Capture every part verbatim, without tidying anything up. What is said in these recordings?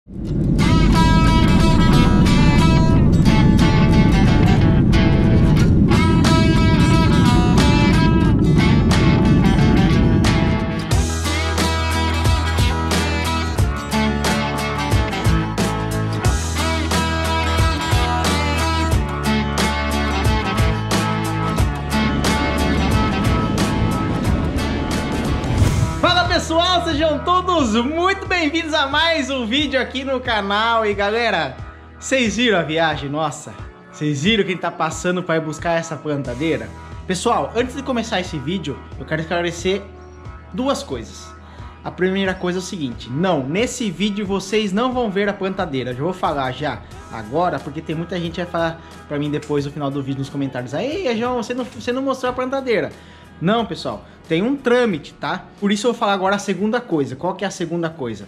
Pessoal, sejam todos muito bem-vindos a mais um vídeo aqui no canal. E galera, vocês viram a viagem nossa? Vocês viram quem tá passando para ir buscar essa plantadeira? Pessoal, antes de começar esse vídeo, eu quero esclarecer duas coisas. A primeira coisa é o seguinte: não, nesse vídeo vocês não vão ver a plantadeira. Eu já vou falar já agora, porque tem muita gente que vai falar para mim depois no final do vídeo nos comentários: aí, João, você não, você não mostrou a plantadeira. Não, pessoal, tem um trâmite, tá? Por isso eu vou falar agora a segunda coisa. Qual que é a segunda coisa?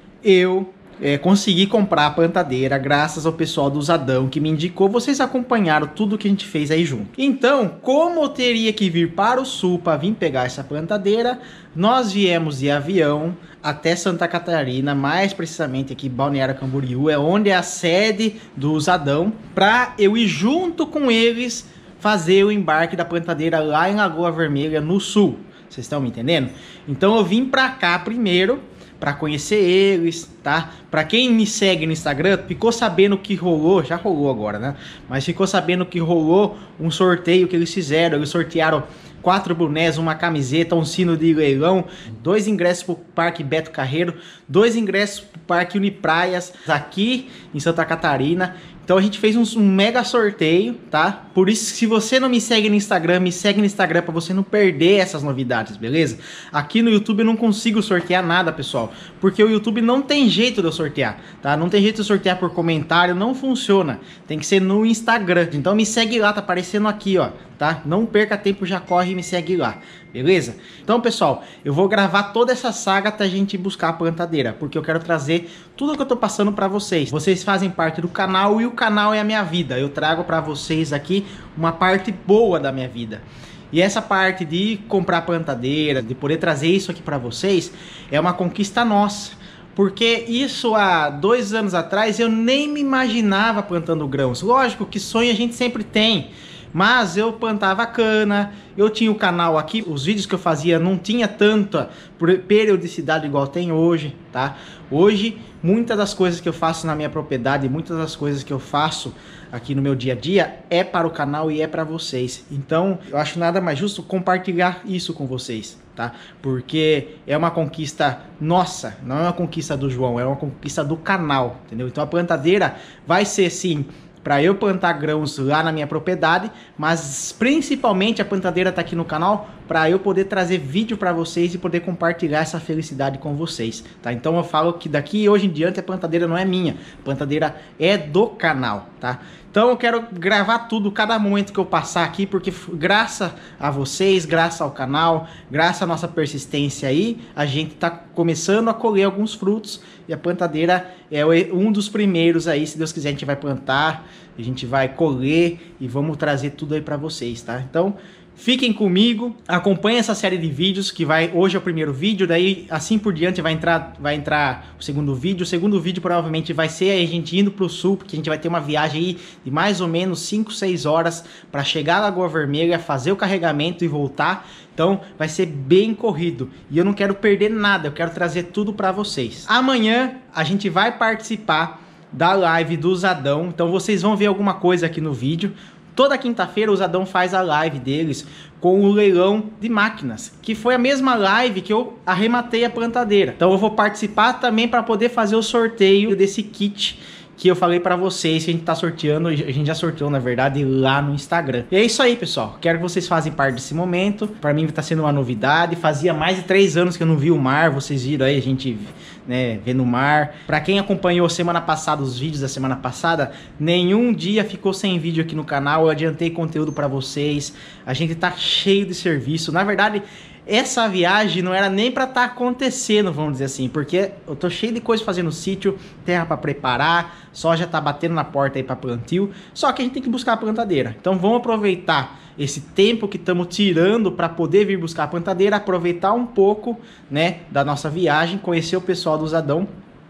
Eu é, consegui comprar a plantadeira graças ao pessoal do Usadão que me indicou. Vocês acompanharam tudo que a gente fez aí junto. Então, como eu teria que vir para o sul para vir pegar essa plantadeira, nós viemos de avião até Santa Catarina, mais precisamente aqui Balneário Camboriú, é onde é a sede do Usadão, para eu ir junto com eles fazer o embarque da plantadeira lá em Lagoa Vermelha, no sul. Vocês estão me entendendo? Então eu vim pra cá primeiro para conhecer eles, tá? Para quem me segue no Instagram, ficou sabendo que rolou, já rolou agora, né? Mas ficou sabendo que rolou um sorteio que eles fizeram. Eles sortearam quatro bonés, uma camiseta, um sino de leilão, dois ingressos pro Parque Beto Carreiro, dois ingressos pro Parque Unipraias aqui em Santa Catarina. Então a gente fez um, um mega sorteio, tá? Por isso, se você não me segue no Instagram, me segue no Instagram para você não perder essas novidades, beleza? Aqui no YouTube eu não consigo sortear nada, pessoal, porque o YouTube não tem jeito de eu sortear, tá? Não tem jeito de eu sortear por comentário, não funciona. Tem que ser no Instagram. Então me segue lá, tá aparecendo aqui, ó, tá? Não perca tempo, já corre e me segue lá, beleza? Então, pessoal, eu vou gravar toda essa saga até a gente buscar a plantadeira, porque eu quero trazer tudo que eu tô passando para vocês. Vocês fazem parte do canal e o canal é a minha vida. Eu trago para vocês aqui uma parte boa da minha vida. E essa parte de comprar plantadeira, de poder trazer isso aqui para vocês, é uma conquista nossa. Porque isso há dois anos atrás eu nem me imaginava plantando grãos. Lógico que sonho a gente sempre tem. Mas eu plantava cana, eu tinha o canal aqui, os vídeos que eu fazia não tinha tanta periodicidade igual tem hoje, tá? Hoje, muitas das coisas que eu faço na minha propriedade, muitas das coisas que eu faço aqui no meu dia a dia é para o canal e é para vocês. Então, eu acho nada mais justo compartilhar isso com vocês, tá? Porque é uma conquista nossa, não é uma conquista do João, é uma conquista do canal, entendeu? Então a plantadeira vai ser sim para eu plantar grãos lá na minha propriedade, mas principalmente a plantadeira tá aqui no canal para eu poder trazer vídeo para vocês e poder compartilhar essa felicidade com vocês, tá? Então eu falo que daqui hoje em diante a plantadeira não é minha, a plantadeira é do canal, tá? Então eu quero gravar tudo, cada momento que eu passar aqui, porque graças a vocês, graças ao canal, graças à nossa persistência aí, a gente tá começando a colher alguns frutos e a plantadeira é um dos primeiros aí. Se Deus quiser, a gente vai plantar, a gente vai colher e vamos trazer tudo aí para vocês, tá? Então fiquem comigo, acompanhem essa série de vídeos que vai, hoje é o primeiro vídeo, daí assim por diante vai entrar, vai entrar o segundo vídeo. O segundo vídeo provavelmente vai ser a gente indo pro sul, porque a gente vai ter uma viagem aí de mais ou menos cinco, seis horas para chegar à Lagoa Vermelha, fazer o carregamento e voltar. Então vai ser bem corrido e eu não quero perder nada, eu quero trazer tudo para vocês. Amanhã a gente vai participar da live do Usadão, então vocês vão ver alguma coisa aqui no vídeo. Toda quinta-feira o Usadão faz a live deles com o leilão de máquinas, que foi a mesma live que eu arrematei a plantadeira. Então eu vou participar também para poder fazer o sorteio desse kit que eu falei para vocês que a gente tá sorteando, a gente já sorteou na verdade lá no Instagram. E é isso aí, pessoal, quero que vocês façam parte desse momento. Para mim tá sendo uma novidade, fazia mais de três anos que eu não vi o mar, vocês viram aí a gente, né, vendo o mar. Para quem acompanhou semana passada, os vídeos da semana passada, nenhum dia ficou sem vídeo aqui no canal, eu adiantei conteúdo para vocês, a gente tá cheio de serviço. Na verdade, essa viagem não era nem para estar tá acontecendo, vamos dizer assim, porque eu tô cheio de coisa fazendo no sítio, terra para preparar, soja tá batendo na porta aí para plantio, só que a gente tem que buscar a plantadeira. Então vamos aproveitar esse tempo que estamos tirando para poder vir buscar a plantadeira, aproveitar um pouco, né, da nossa viagem, conhecer o pessoal do Usadão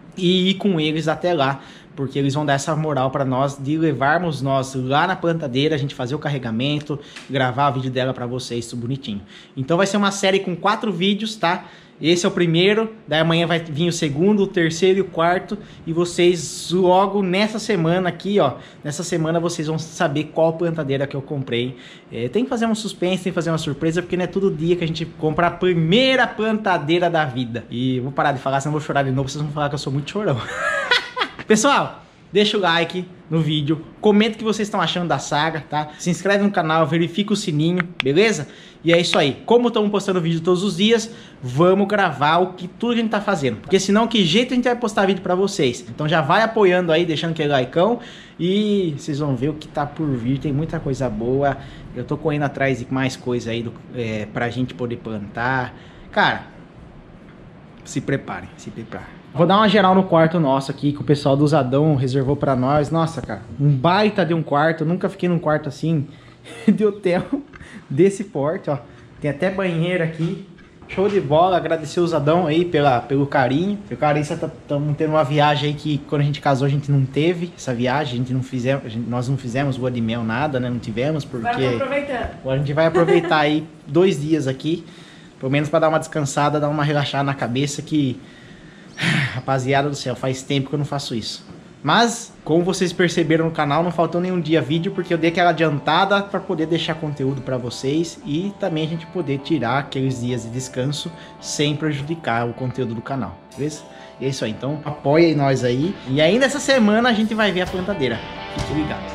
e ir com eles até lá, porque eles vão dar essa moral para nós de levarmos nós lá na plantadeira, a gente fazer o carregamento, gravar o vídeo dela para vocês, tudo bonitinho. Então vai ser uma série com quatro vídeos, tá? Esse é o primeiro, daí amanhã vai vir o segundo, o terceiro e o quarto, e vocês logo nessa semana aqui, ó, nessa semana vocês vão saber qual plantadeira que eu comprei. É, tem que fazer um suspense, tem que fazer uma surpresa, porque não é todo dia que a gente compra a primeira plantadeira da vida. E eu vou parar de falar, senão eu vou chorar de novo, vocês vão falar que eu sou muito chorão. Pessoal, deixa o like no vídeo, comenta o que vocês estão achando da saga, tá? Se inscreve no canal, verifica o sininho, beleza? E é isso aí. Como estamos postando vídeo todos os dias, vamos gravar o que tudo que a gente tá fazendo. Porque senão, que jeito a gente vai postar vídeo pra vocês? Então já vai apoiando aí, deixando aquele likeão. E vocês vão ver o que tá por vir. Tem muita coisa boa. Eu tô correndo atrás de mais coisa aí do, é, pra gente poder plantar. Cara, se preparem, se preparem. Vou dar uma geral no quarto nosso aqui, que o pessoal do Usadão reservou pra nós. Nossa, cara, um baita de um quarto. Eu nunca fiquei num quarto assim, de hotel, desse porte, ó. Tem até banheiro aqui. Show de bola. Agradecer o Usadão aí pela, pelo carinho. O carinho, estamos tá, tendo uma viagem aí que quando a gente casou a gente não teve essa viagem. A gente não fizemos, a gente, nós não fizemos lua de mel, nada, né? Não tivemos, porque... Agora aproveitando. Agora a gente vai aproveitar aí dois dias aqui. Pelo menos pra dar uma descansada, dar uma relaxada na cabeça que... Rapaziada do céu, faz tempo que eu não faço isso. Mas, como vocês perceberam no canal, não faltou nenhum dia vídeo, porque eu dei aquela adiantada para poder deixar conteúdo para vocês e também a gente poder tirar aqueles dias de descanso sem prejudicar o conteúdo do canal, beleza? E é isso aí, então apoiem nós aí. E ainda essa semana a gente vai ver a plantadeira. Fique ligado.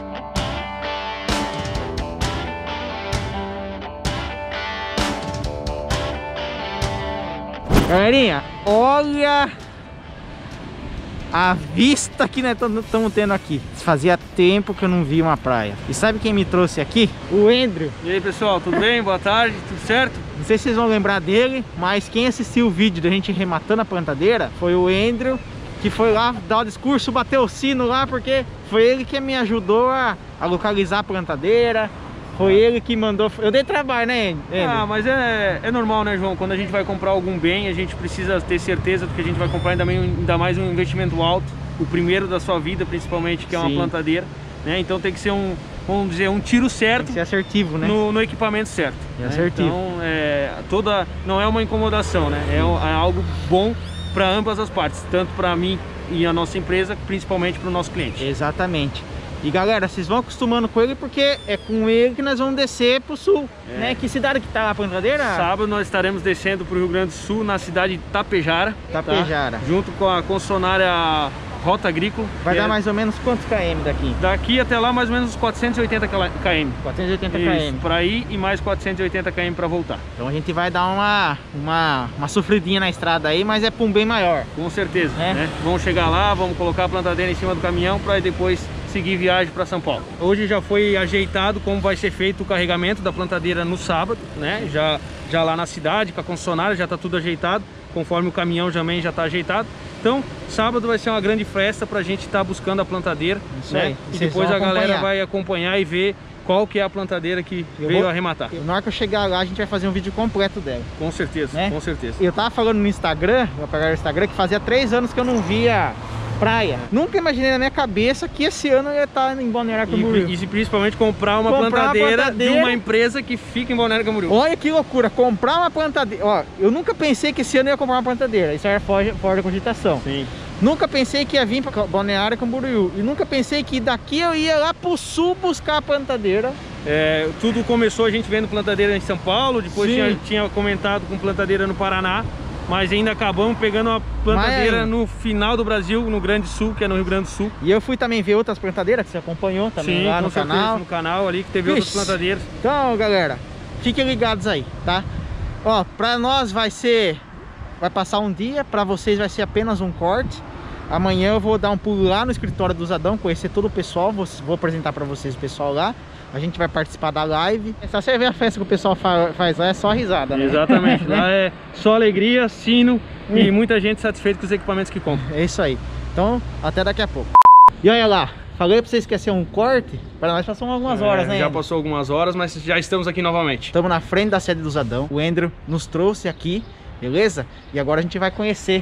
Galerinha, olha a vista que nós estamos tendo aqui. Fazia tempo que eu não vi uma praia. E sabe quem me trouxe aqui? O Andrew. E aí, pessoal, tudo bem? Boa tarde, tudo certo? Não sei se vocês vão lembrar dele, mas quem assistiu o vídeo da gente rematando a plantadeira foi o Andrew, que foi lá dar o discurso, bateu o sino lá, porque foi ele que me ajudou a, a localizar a plantadeira. Foi ele que mandou... Eu dei trabalho, né, Andrew? Ah, mas é, é normal, né, João? Quando a gente vai comprar algum bem, a gente precisa ter certeza do que a gente vai comprar, ainda, meio, ainda mais um investimento alto. O primeiro da sua vida, principalmente, que é uma Sim. plantadeira, né? Então tem que ser um, vamos dizer, um tiro certo. Tem que ser assertivo, né? No, no equipamento certo. É né? assertivo. Então, é, toda, não é uma incomodação, né? É, é algo bom para ambas as partes, tanto para mim e a nossa empresa, principalmente para o nosso cliente. Exatamente. E galera, vocês vão acostumando com ele, porque é com ele que nós vamos descer pro sul, é. né? Que cidade que tá a plantadeira? Sábado nós estaremos descendo pro Rio Grande do Sul, na cidade de Tapejara. Tapejara. Tá? Junto com a concessionária Rota Agrícola. Vai dar é... mais ou menos quantos quilômetros daqui? Daqui até lá mais ou menos uns quatrocentos e oitenta quilômetros. quatrocentos e oitenta quilômetros. Para ir e mais quatrocentos e oitenta quilômetros para voltar. Então a gente vai dar uma, uma, uma sofridinha na estrada aí, mas é para um bem maior. Com certeza. É. Né? Vamos chegar lá, vamos colocar a plantadeira em cima do caminhão para depois seguir viagem para São Paulo. Hoje já foi ajeitado como vai ser feito o carregamento da plantadeira no sábado, né? Já, já lá na cidade, com a concessionária, já está tudo ajeitado, conforme o caminhão também já está ajeitado. Então, sábado vai ser uma grande festa para a gente estar tá buscando a plantadeira, Isso né? Aí. E, e depois a galera vai acompanhar e ver qual que é a plantadeira que eu veio vou... arrematar. Na hora que eu chegar lá, a gente vai fazer um vídeo completo dela. Com certeza, né? Com certeza. Eu tava falando no Instagram, vou pegar o Instagram, que fazia três anos que eu não via praia. Nunca imaginei na minha cabeça que esse ano eu ia estar em Balneário Camboriú. E, e principalmente comprar uma, comprar plantadeira uma plantadeira de uma empresa que fica em Balneário Camboriú. Olha que loucura, comprar uma plantadeira. Ó, eu nunca pensei que esse ano eu ia comprar uma plantadeira. Isso era fora, fora da cogitação. Sim. Nunca pensei que ia vir para Balneário Camboriú. E nunca pensei que daqui eu ia lá pro sul buscar a plantadeira. É, tudo começou a gente vendo plantadeira em São Paulo, depois tinha, tinha comentado com plantadeira no Paraná. Mas ainda acabamos pegando uma plantadeira no final do Brasil, no Grande Sul, que é no Rio Grande do Sul. E eu fui também ver outras plantadeiras que você acompanhou também. Sim, lá no canal. no canal ali, que teve Ixi. outras plantadeiras. Então, galera, fiquem ligados aí, tá? Ó, pra nós vai ser... Vai passar um dia, pra vocês vai ser apenas um corte. Amanhã eu vou dar um pulo lá no escritório do Usadão, conhecer todo o pessoal, vou, vou apresentar pra vocês o pessoal lá. A gente vai participar da live. É só você ver a festa que o pessoal fa faz lá, é só risada, né? Exatamente, lá é só alegria, sino hum. e muita gente satisfeita com os equipamentos que compra. É isso aí. Então, até daqui a pouco. E olha lá, falei pra vocês que ia ser um corte, para nós passou algumas é, horas, né? Já passou algumas horas, mas já estamos aqui novamente. Estamos na frente da sede do Usadão. O Andrew nos trouxe aqui, beleza? E agora a gente vai conhecer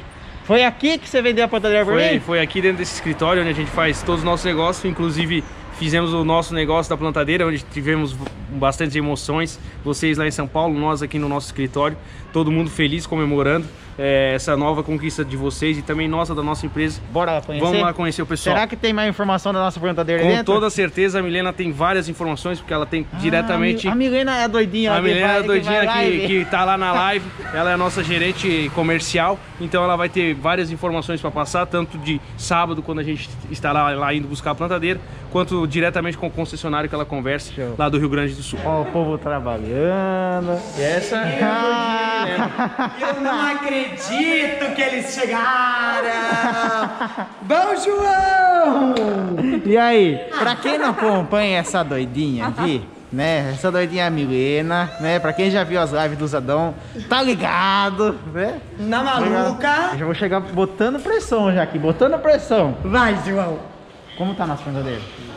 Foi aqui que você vendeu a plantadeira pra Foi, mim? foi aqui dentro desse escritório onde a gente faz todos os nossos negócios, inclusive fizemos o nosso negócio da plantadeira, onde tivemos bastante emoções, vocês lá em São Paulo, nós aqui no nosso escritório, todo mundo feliz, comemorando é, essa nova conquista de vocês e também nossa, da nossa empresa. Bora lá conhecer? Vamos lá conhecer o pessoal. Será que tem mais informação da nossa plantadeira Com dentro? toda certeza, a Milena tem várias informações, porque ela tem Ah, diretamente... A Milena é a doidinha. A Milena é a que doidinha vai que, que tá lá na live, ela é a nossa gerente comercial, então ela vai ter várias informações para passar, tanto de sábado, quando a gente estará lá indo buscar a plantadeira, quanto diretamente com o concessionário que ela conversa. Show. Lá do Rio Grande do Sul. Ó, o povo trabalhando. E essa é a Ah, eu não acredito que eles chegaram! Bom, João! E aí, pra quem não acompanha essa doidinha aqui, né? Essa doidinha é a Milena, né? Pra quem já viu as lives do Zadão, tá ligado, né? Na maluca! Eu já vou chegar botando pressão já aqui, botando pressão. Vai, João! Como tá nosso plantadeira?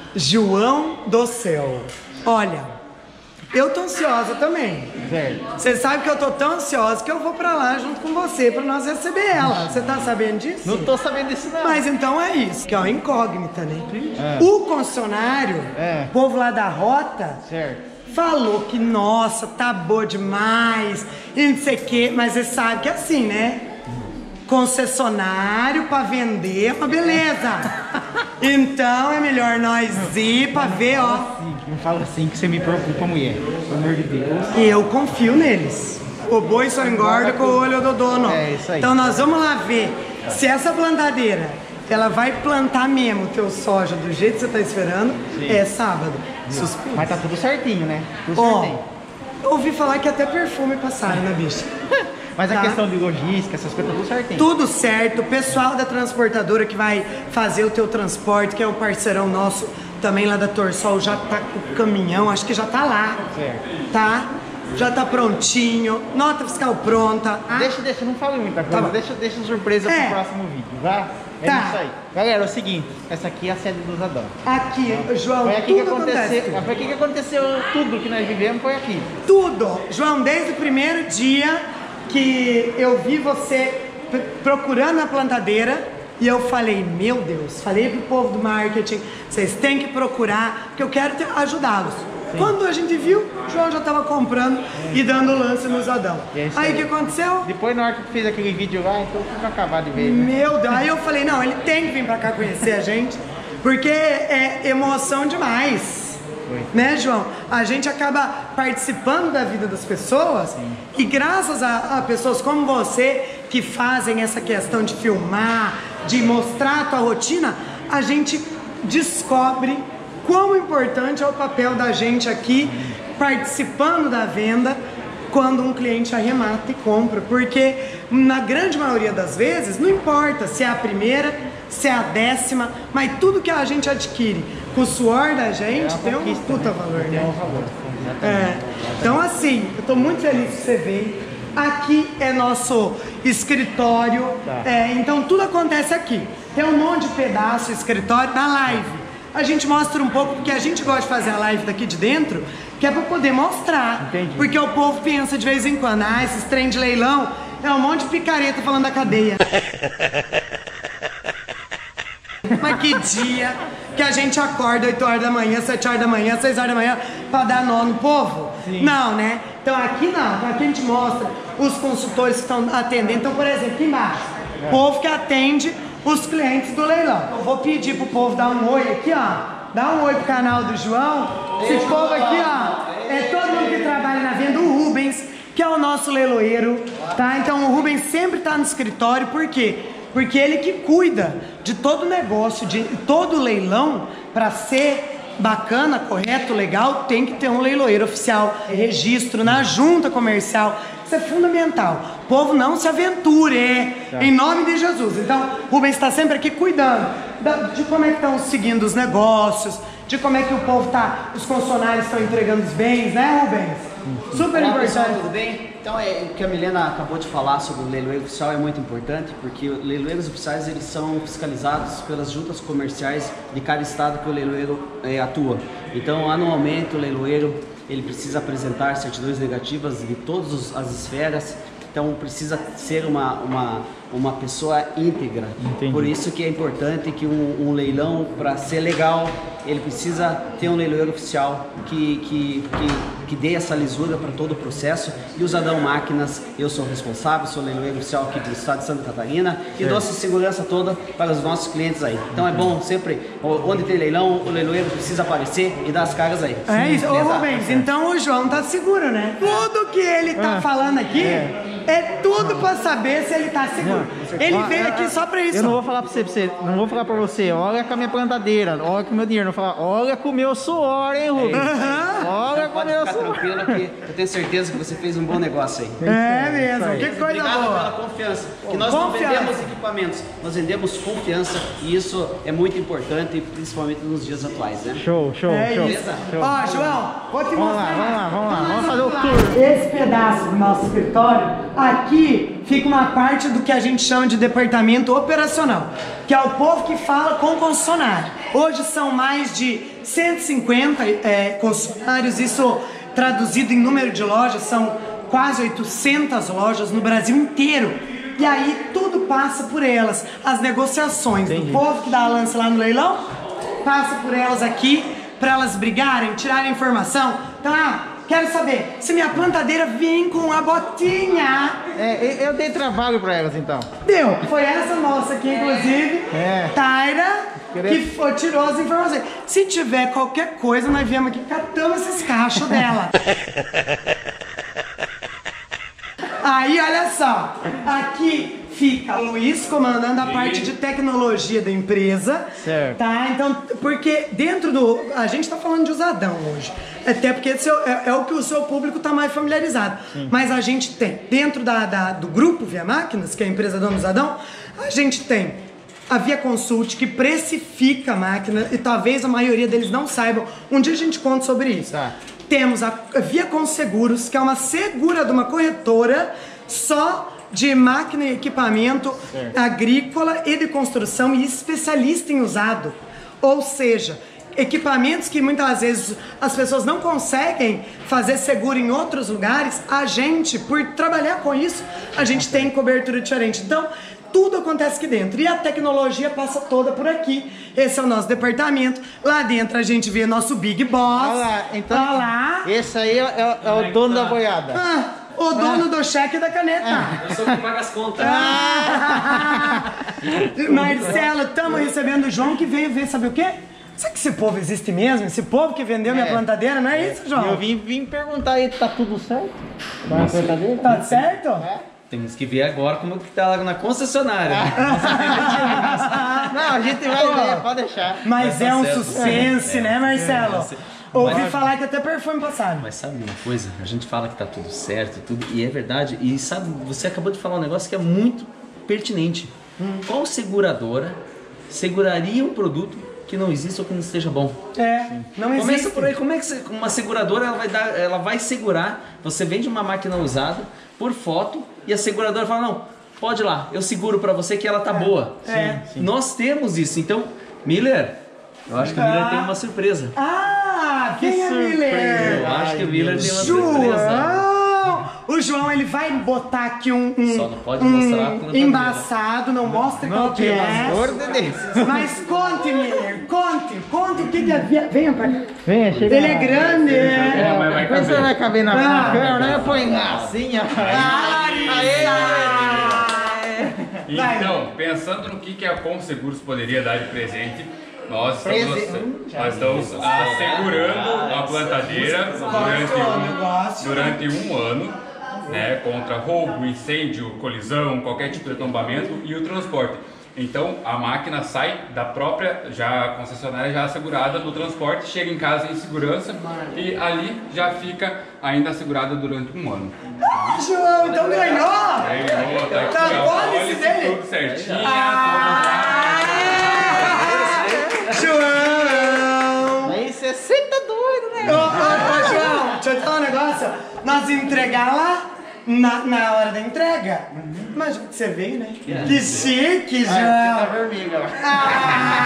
João do céu! Olha, eu tô ansiosa também. Certo. Você sabe que eu tô tão ansiosa que eu vou pra lá junto com você pra nós receber ela. Você tá sabendo disso? Não tô sabendo disso não. Mas então é isso, que é uma incógnita, né? É. O concessionário, É. o povo lá da rota, Certo. falou que, nossa, tá boa demais, e não sei o quê, mas você sabe que é assim, né? Concessionário pra vender é uma beleza. Então é melhor nós ir pra ver, ó. Não fala assim que você me preocupa, mulher. Pelo amor de Deus. Eu confio neles. O boi só engorda com o olho do dono. É isso aí. Então nós vamos lá ver se essa plantadeira ela vai plantar mesmo o teu soja do jeito que você tá esperando. Sim. É sábado. Suspeito. Mas tá tudo certinho, né? Tudo Ó, certinho. eu ouvi falar que até perfume passaram na bicha. Mas a Tá. questão de logística, essas coisas, tá tudo certinho. Tudo certo, o pessoal da transportadora que vai fazer o teu transporte, que é o parceirão nosso também lá da Torsol, já tá com o caminhão, acho que já tá lá. Certo. Tá? Já tá prontinho, nota fiscal pronta. Ah, Deixa, deixa, não fale muita coisa, Tá bom. deixa, deixa surpresa É. pro próximo vídeo, tá? É Tá. isso aí. Galera, é o seguinte, essa aqui é a sede do Zadão. aqui, João, Foi aqui que tudo aconteceu, acontece. foi aqui que aconteceu tudo que nós vivemos, foi aqui. Tudo. João, desde o primeiro dia que eu vi você p- procurando a plantadeira, e eu falei, meu Deus, falei pro povo do marketing, vocês têm que procurar, porque eu quero ter- ajudá-los. Quando a gente viu, o João já tava comprando e dando lance no Zadão. E é isso Aí aí. o que aconteceu? Depois, na hora que fez aquele vídeo lá, então foi acabar de vez, né? Meu Deus, aí eu falei, não, ele tem que vir pra cá conhecer a gente, porque é emoção demais. Foi. Né, João? A gente acaba participando da vida das pessoas. Sim. E graças a, a pessoas como você que fazem essa questão de filmar, de mostrar a tua rotina, a gente descobre quão importante é o papel da gente aqui participando da venda quando um cliente arremata e compra, porque na grande maioria das vezes não importa se é a primeira, se é a décima, mas tudo que a gente adquire com o suor da gente É uma tem um conquista, puta né? valor, Tem né? um valor, É. exatamente. Então assim, eu tô muito feliz que você veio. Aqui é nosso escritório, Tá. é, então tudo acontece aqui. Tem um monte de pedaço escritório na live. A gente mostra um pouco, porque a gente gosta de fazer a live daqui de dentro, que é pra poder mostrar. Entendi. Porque o povo pensa de vez em quando, ah, esses trem de leilão é um monte de picareta falando da cadeia. Mas que dia que a gente acorda oito horas da manhã, sete horas da manhã, seis horas da manhã pra dar nó no povo? Sim. Não, né? Então aqui não, então aqui a gente mostra os consultores que estão atendendo. Então, por exemplo, aqui embaixo, o povo que atende os clientes do leilão. Eu vou pedir pro povo dar um oi aqui, ó. Dá um oi pro canal do João. Esse povo aqui, ó, é todo mundo que trabalha na venda, o Rubens, que é o nosso leiloeiro, tá? Então o Rubens sempre tá no escritório, por quê? Porque ele que cuida de todo o negócio, de todo o leilão, para ser bacana, correto, legal, tem que ter um leiloeiro oficial, registro na junta comercial. Isso é fundamental. O povo não se aventure, Tá. em nome de Jesus. Então, o Rubens está sempre aqui cuidando da- de como é que estão seguindo os negócios, de como é que o povo tá, os funcionários estão entregando os bens, né, Rubens? Super Olá, pessoal, importante. tudo bem? Então, é, o que a Milena acabou de falar sobre o leiloeiro oficial é muito importante, porque leiloeiros oficiais eles são fiscalizados pelas juntas comerciais de cada estado que o leiloeiro é, atua. Então, anualmente, o leiloeiro ele precisa apresentar certidões negativas de todas os- as esferas, Então precisa ser uma, uma, uma pessoa íntegra. Entendi. Por isso que é importante que um, um leilão, para ser legal, ele precisa ter um leiloeiro oficial que, que, que, que dê essa lisura para todo o processo. E o Zadão Máquinas, eu sou responsável, sou leiloeiro oficial aqui do estado de Santa Catarina e dou essa segurança toda para os nossos clientes aí. Então é bom sempre, onde tem leilão, o leiloeiro precisa aparecer e dar as caras aí. É isso, ô Beleza? Rubens, então o João tá seguro, né? Tudo que ele tá Ah, falando aqui é, é tudo pra saber se ele tá seguro. Ele veio aqui só pra isso. Eu não vou falar pra você, pra você, não vou falar pra você, olha com a minha plantadeira, olha com o meu dinheiro, não vou falar, olha com o meu suor, hein, Rubens? Olha Então com o pode meu ficar suor. tranquilo que eu tenho certeza que você fez um bom negócio aí. É mesmo, que coisa Obrigado pela boa. confiança. Que nós Confiança. não vendemos equipamentos, nós vendemos confiança e isso é muito importante, principalmente nos dias atuais, né? Show, show, É show. isso. show. Ó, João, vou te Vamos mostrar. lá, vamos lá, vamos lá, Então, vamos fazer o lá. tour. Esse pedaço do nosso escritório, aqui fica uma parte do que a gente chama de departamento operacional, que é o povo que fala com o concessionário. Hoje são mais de cento e cinquenta é, concessionários, isso traduzido em número de lojas, são quase oitocentas lojas no Brasil inteiro. E aí tudo passa por elas, as negociações Entendi. do povo que dá a lance lá no leilão, passa por elas aqui, para elas brigarem, tirarem informação. Então, ah, quero saber se minha plantadeira vem com a botinha. É, eu dei trabalho pra elas então. Deu, foi essa moça aqui, inclusive, É. Taira, Querer- que foi, tirou as informações. Se tiver qualquer coisa, nós viemos aqui, catamos esses cachos dela. Aí, olha só, aqui fica o Luiz comandando a parte de tecnologia da empresa. Certo. Tá, então, porque dentro do... A gente tá falando de usadão hoje. Até porque seu, é, é o que o seu público tá mais familiarizado. Mas a gente tem, dentro da, da- do grupo Via Máquinas, que é a empresa dona do usadão, a gente tem a Via Consult, que precifica a máquina, e talvez a maioria deles não saibam. Um dia a gente conta sobre isso. Tá. Temos a Via Conseguros, que é uma segura de uma corretora só de máquina e equipamento Certo. agrícola e de construção e especialista em usado. Ou seja, equipamentos que muitas vezes as pessoas não conseguem fazer seguro em outros lugares, a gente, por trabalhar com isso, a gente tem cobertura diferente. Então, tudo acontece aqui dentro. E a tecnologia passa toda por aqui. Esse é o nosso departamento. Lá dentro a gente vê nosso Big Boss. Olha lá, então. Olha lá. Esse aí é, é- é o dono da boiada. Ah, o dono do cheque e da caneta. Eu sou quem paga as contas. Ah. Marcelo, estamos recebendo o João que veio ver, sabe o quê? Será que esse povo existe mesmo? Esse povo que vendeu minha É. plantadeira, não é, isso, João? Eu vim, vim perguntar aí, tá tudo certo? Tá na plantadeira? Tá certo? Temos que ver agora como que tá lá na concessionária. Não, a gente vai ver, pode deixar. Mas é um certo. suspense, É, né, Marcelo? é, Ouvi mas- falar que até perfume passaram. Mas sabe uma coisa? A gente fala que tá tudo certo, tudo, e é verdade. E sabe, você acabou de falar um negócio que é muito pertinente. Qual seguradora seguraria um produto que não existe ou que não esteja bom? É, não existe. Começa por aí, como é que você- uma seguradora ela vai, dar, ela vai segurar? Você vende uma máquina usada por foto e a seguradora fala, não, pode ir lá, eu seguro pra você que ela tá boa. É. Nós temos isso, então, Miller, eu acho que o Miller tem uma surpresa. Ah, quem é surpresa. Miller? Eu acho que o Miller tem uma surpresa. João! O João, ele vai botar aqui um, um, Só não pode um mostrar a plantadeira. embaçado, não mostra qual que pelo é. amor de Deus. Mas conte, Miller, conte, conte o que que havia. Venha pra cá. Venha, chega Ele lá. é grande, é. mas vai Depois você vai caber na, Ah. na câmera, né? Põe assim, ó. Ah, Larissa! Vai. Então, pensando no que, que a Conseguros poderia dar de presente, nós estamos, Presente. nós estamos assegurando a plantadeira durante um, durante um ano, né, contra roubo, incêndio, colisão, qualquer tipo de tombamento e o transporte. Então a máquina sai da própria, já a concessionária já assegurada no transporte, chega em casa em segurança e ali já fica ainda assegurada durante um ano. Ah, João, então ganhou! Ganhou, tá aqui, Tá ó, bom olha esse isso dele? tudo certinho. Ah, João! Aí você senta doido, né? Ô, ô, ô, João, deixa eu te falar um negócio. Nós entregar lá na, na hora da entrega. Mas você veio, né? Que chique, Ah, você tá João! vermelho, ó.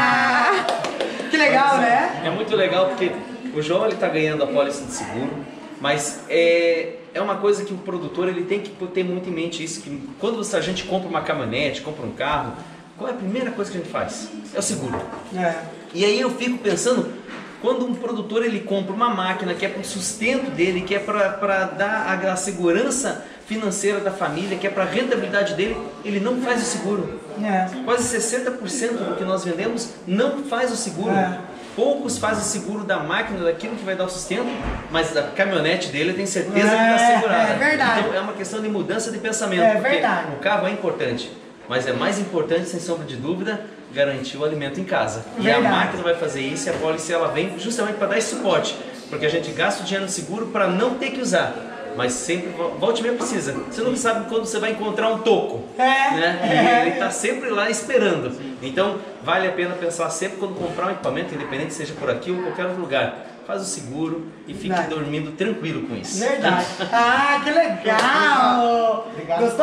Ah, que legal, né? É muito legal porque o João ele tá ganhando a pólice de seguro, Mas é, é uma coisa que o produtor ele tem que ter muito em mente isso, que quando você, a gente compra uma caminhonete, compra um carro, qual é a primeira coisa que a gente faz? É o seguro. É. E aí eu fico pensando, quando um produtor ele compra uma máquina que é para o sustento dele, que é para dar a, a segurança financeira da família, que é para a rentabilidade dele, ele não faz o seguro. É. Quase sessenta por cento do que nós vendemos não faz o seguro. É. Poucos fazem o seguro da máquina, daquilo que vai dar o sustento, mas da caminhonete dele eu tenho certeza É, que está segurada. é verdade. Então é uma questão de mudança de pensamento. É porque verdade. o carro é importante, mas é mais importante, sem sombra de dúvida, garantir o alimento em casa. Verdade. E a máquina vai fazer isso e a pólice ela vem justamente para dar esse suporte, porque a gente gasta o dinheiro no seguro para não ter que usar. Mas sempre, volte e meia precisa. Você não sabe quando você vai encontrar um toco. É, né? E é. ele está sempre lá esperando. Então, vale a pena pensar sempre quando comprar um equipamento, independente seja por aqui ou em qualquer outro lugar. Faz o seguro e fique Verdade. dormindo tranquilo com isso. Verdade. Ah, que legal! Obrigado. Gostou?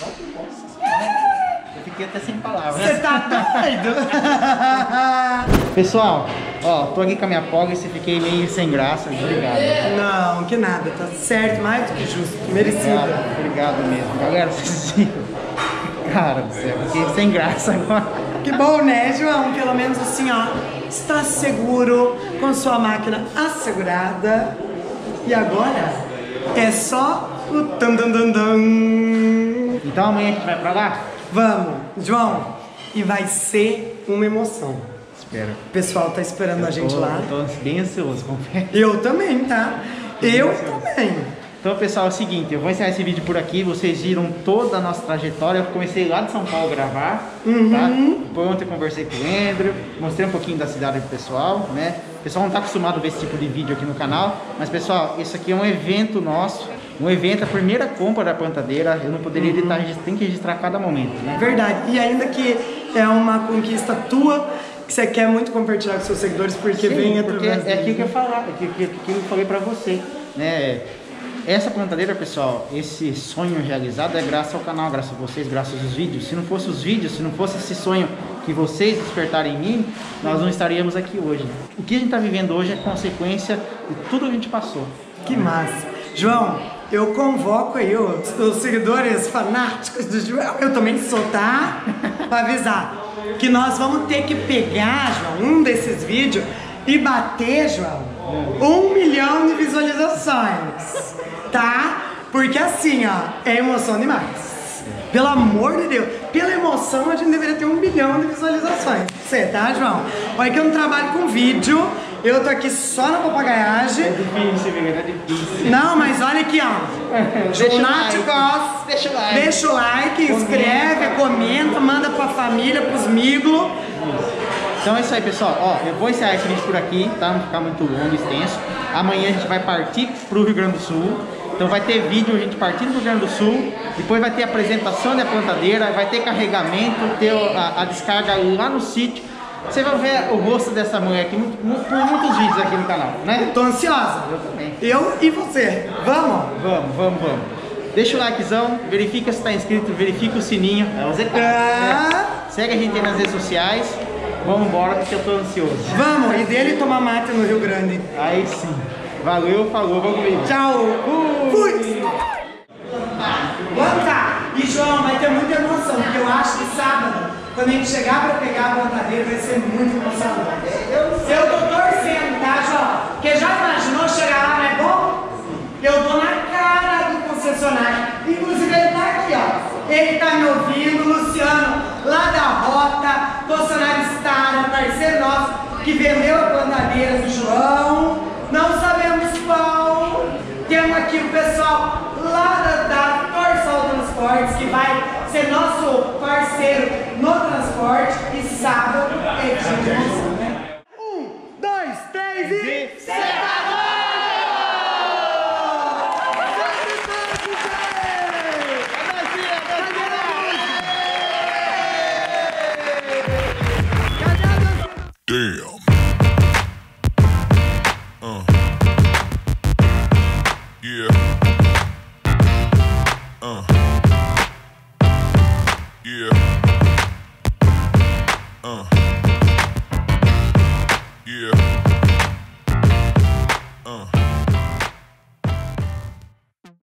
Eu fiquei até sem palavras. Você tá doido? Pessoal, ó, tô aqui com a minha Polis e fiquei meio sem graça. Obrigado. Não, que nada, tá certo, mais do que justo, merecido. Obrigado, obrigado mesmo. Galera, vocês viram? Cara do céu, fiquei sem graça agora. Que bom, né, João? Pelo menos assim, ó, está seguro, com sua máquina assegurada. E agora é só o tam tam tam tam. Então amanhã a gente vai pra lá? Vamos, João, e vai ser uma emoção. Espero. O pessoal tá esperando a gente tô, lá. Eu tô bem ansioso, confesso. Eu também, tá? Eu também. Então, pessoal, é o seguinte, eu vou encerrar esse vídeo por aqui. Vocês viram toda a nossa trajetória. Eu comecei lá de São Paulo a gravar, Uhum. tá? Depois ontem eu conversei com o Andrew, mostrei um pouquinho da cidade pro pessoal, né? O pessoal não tá acostumado a ver esse tipo de vídeo aqui no canal, mas, pessoal, isso aqui é um evento nosso, um evento, a primeira compra da plantadeira. Eu não poderia editar, a gente tem que registrar a cada momento, né? Verdade. E ainda que é uma conquista tua, que você quer muito compartilhar com seus seguidores, porque Sim, vem porque através é aquilo deles, que eu falar, é aquilo que, que eu falei pra você, né? Essa plantadeira, pessoal, esse sonho realizado é graças ao canal, graças a vocês, graças aos vídeos. Se não fosse os vídeos, se não fosse esse sonho que vocês despertarem em mim, nós não estaríamos aqui hoje. O que a gente está vivendo hoje é consequência de tudo que a gente passou. Que massa. João, eu convoco aí os, os seguidores fanáticos do João, eu também sou, tá? Pra avisar que nós vamos ter que pegar, João, um desses vídeos e bater, João, um milhão de visualizações, tá? Porque assim, ó, é emoção demais. Pelo amor de Deus, pela emoção a gente deveria ter um milhão de visualizações. Você, tá, João? Olha que eu não trabalho com vídeo, eu tô aqui só na papagaiagem. É difícil, é difícil. Não, mas olha aqui, ó. Deixa o Nath like. Goss, Deixa o like. Deixa o like, inscreve, comenta, manda pra família, pros miglos. Então é isso aí, pessoal. Ó, eu vou encerrar esse vídeo por aqui, tá? Não ficar muito longo, extenso. Amanhã a gente vai partir pro Rio Grande do Sul. Então vai ter vídeo a gente partindo do Rio Grande do Sul. Depois vai ter apresentação da plantadeira, vai ter carregamento, ter a, a descarga lá no sítio. Você vai ver o rosto dessa mulher aqui muito, muito, por muitos vídeos aqui no canal, né? Tô ansiosa. Eu também. Eu e você. Vamos? Vamos, vamos, vamos. Deixa o likezão, verifica se está inscrito, verifica o sininho. É o Zé. Ah. Segue a gente aí nas redes sociais. Vamos embora porque eu tô ansioso. Vamos, e dele tomar mate no Rio Grande. Aí sim. Valeu, falou, vamos comigo. Tchau. Fui. Planta! E João, vai ter muita emoção, porque eu acho que sábado, quando a gente chegar pra pegar a plantadeira, vai ser muito emocionante. Eu tô torcendo, tá, João? Porque já imaginou chegar lá, não é bom? Eu dou na cara do concessionário. Inclusive ele tá aqui, ó. Ele tá me ouvindo, Luciano, lá da Rota, concessionário Star, parceiro nosso, que vendeu a plantadeira do João. Não sabemos qual. Temos aqui o pessoal lá da, da Torsal Transportes, que vai ser nosso parceiro no transporte.